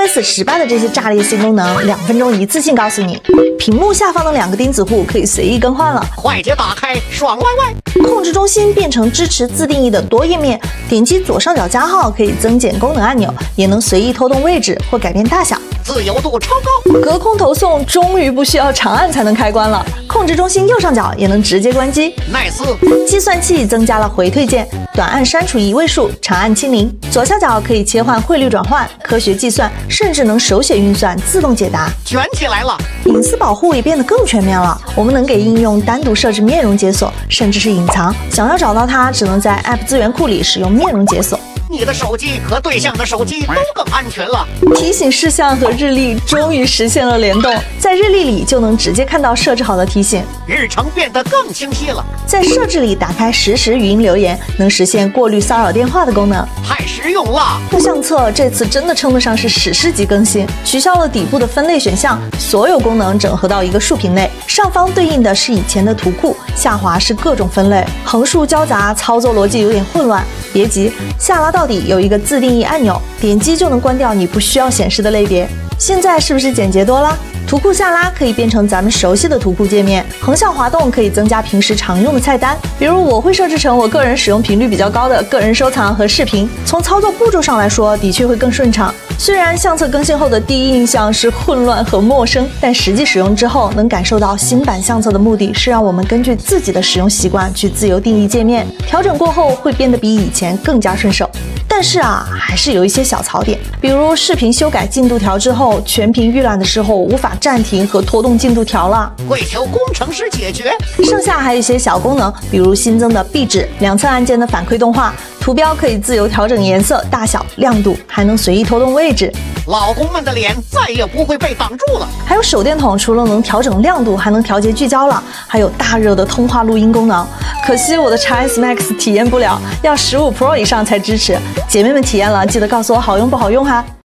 iOS 18的这些炸裂新功能，2分钟一次性告诉你。屏幕下方的2个钉子户可以随意更换了， 快捷打开，爽歪歪。 控制中心变成支持自定义的多页面，点击左上角加号可以增减功能按钮，也能随意拖动位置或改变大小。 自由度超高， 隔空投送终于不需要长按才能开关了，控制中心右上角也能直接关机。 nice。 计算器增加了回退键，短按删除1位数，长按清零。左下角可以切换汇率转换、科学计算，甚至能手写运算、自动解答。 卷起来了， 隐私保护也变得更全面了，我们能给应用单独设置面容解锁，甚至是隐藏。想要找到它，只能在 App 资源库里使用面容解锁。 你的手机和对象的手机都更安全了。 提醒事项和日历终于实现了联动，在日历里就能直接看到设置好的提醒， 日程变得更清晰了。 在设置里打开实时语音留言，能实现过滤骚扰电话的功能， 太实用了。 相册这次真的称得上是史诗级更新，取消了底部的分类选项，所有功能整合到一个竖屏内，上方对应的是以前的图库，下滑是各种分类，横竖交杂，操作逻辑有点混乱。别急，下拉到底有一个自定义按钮，点击就能关掉你不需要显示的类别。现在是不是简洁多了？图库下拉可以变成咱们熟悉的图库界面，横向滑动可以增加平时常用的菜单，比如我会设置成我个人使用频率比较高的个人收藏和视频。从操作步骤上来说，的确会更顺畅。虽然相册更新后的第一印象是混乱和陌生，但实际使用之后能感受到新版相册的目的是让我们根据自己的使用习惯去自由定义界面，调整过后会变得比以前更加顺手。但是还是有一些小槽点，比如视频修改进度条之后，全屏预览的时候无法暂停和拖动进度条了， 跪求工程师解决。 剩下还有一些小功能，比如新增的壁纸、两侧按键的反馈动画，图标可以自由调整颜色、大小、亮度，还能随意拖动位置。 老公们的脸再也不会被挡住了。 还有手电筒，除了能调整亮度，还能调节聚焦了，还有大热的通话录音功能。可惜我的 XS Max 体验不了，要15 Pro 以上才支持。姐妹们体验了，记得告诉我好用不好用哈。